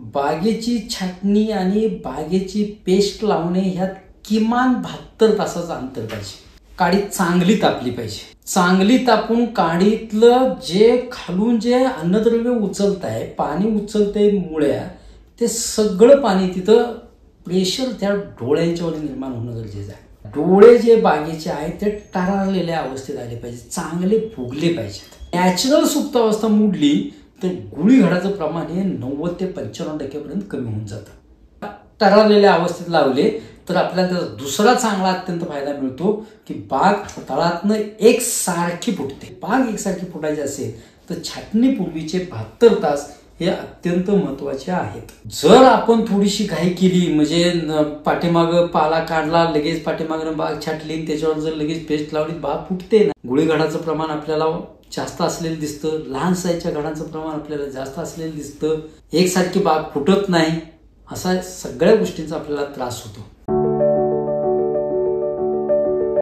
बागेची छाटणी आणि बागेची पेस्ट लावणे ह्यात किमान 72 तासाचं अंतर पाहिजे। काडी चांगली तापली पाहिजे। चांगली तापून काडीतलं जे खालून जे अन्नद्रव्य उचलतंय, पाणी उचलतंय मुळ्या, ते सगळं पाणी तिथं प्रेशर त्या डोळ्यांच्यावर निर्माण होणं गरजेचं आहे। डोळे जे बागेचे आहेत ते टरारलेल्या अवस्थेत आले पाहिजे, चांगले फुगले पाहिजेत। नॅचरल सुप्तावस्था मोडली तर गुळीघडाचं प्रमाण हे 90 ते 95% पर्यंत कमी होऊन जातं। टरारलेल्या अवस्थेत लावले तर आपल्याला त्याचा दुसरा चांगला अत्यंत फायदा मिळतो की बाग तळातनं एकसारखी फुटते। बाग एकसारखी फुटायची असेल तर छाटणीपूर्वीचे 72 तास हे अत्यंत महत्त्वाचे आहेत। जर आपण थोडीशी घाई केली, म्हणजे पाठीमागं पाला काढला, लगेच पाठीमागनं बाग छाटली, त्याच्यावर जर लगेच पेस्ट लावली, बाग फुटते ना। गुळीघडाचं प्रमाण आपल्याला जास्त असलेलं दिसतं, लहान साईजच्या घडांचं प्रमाण आपल्याला जास्त असलेलं दिसतं, एकसारखी बाग फुटत नाही, असा सगळ्या गोष्टींचा आपल्याला त्रास होतो।